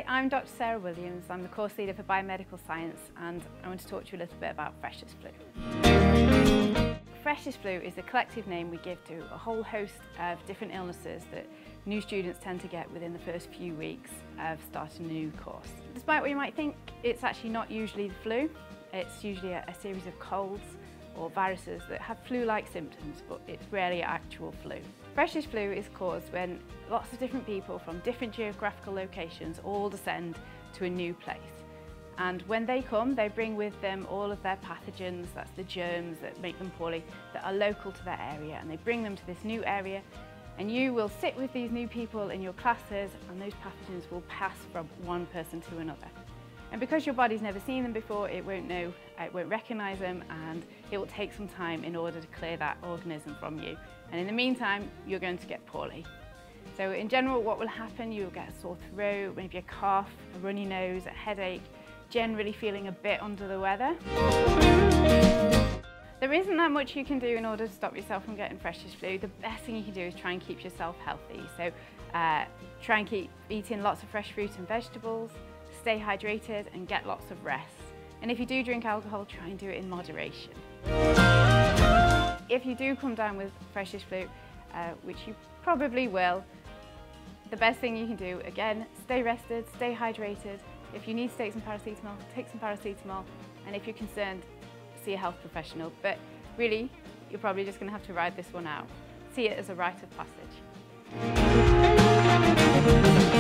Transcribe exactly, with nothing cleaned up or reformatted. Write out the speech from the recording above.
Hi, I'm Doctor Sarah Williams. I'm the course leader for Biomedical Science, and I want to talk to you a little bit about Freshers' flu. Freshers' flu is the collective name we give to a whole host of different illnesses that new students tend to get within the first few weeks of starting a new course. Despite what you might think, it's actually not usually the flu. It's usually a, a series of colds or viruses that have flu-like symptoms, but it's rarely actual flu. Freshers' flu is caused when lots of different people from different geographical locations all descend to a new place. And when they come, they bring with them all of their pathogens, that's the germs that make them poorly, that are local to their area, and they bring them to this new area, and you will sit with these new people in your classes, and those pathogens will pass from one person to another. And because your body's never seen them before, it won't know, it won't recognise them, and it will take some time in order to clear that organism from you. And in the meantime, you're going to get poorly. So in general, what will happen, you'll get a sore throat, maybe a cough, a runny nose, a headache, generally feeling a bit under the weather. There isn't that much you can do in order to stop yourself from getting Freshers' flu. The best thing you can do is try and keep yourself healthy. So uh, try and keep eating lots of fresh fruit and vegetables, stay hydrated and get lots of rest. And if you do drink alcohol, try and do it in moderation. If you do come down with Freshers' flu, uh, which you probably will, the best thing you can do, again, stay rested, stay hydrated. If you need to take some paracetamol, take some paracetamol. And if you're concerned, see a health professional. But really, you're probably just going to have to ride this one out. See it as a rite of passage.